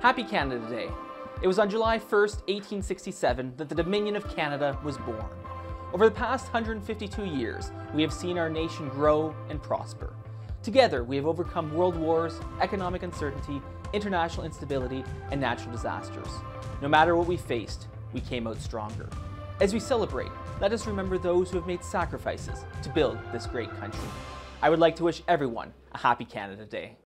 Happy Canada Day. It was on July 1st, 1867 that the Dominion of Canada was born. Over the past 152 years, we have seen our nation grow and prosper. Together, we have overcome world wars, economic uncertainty, international instability, and natural disasters. No matter what we faced, we came out stronger. As we celebrate, let us remember those who have made sacrifices to build this great country. I would like to wish everyone a happy Canada Day.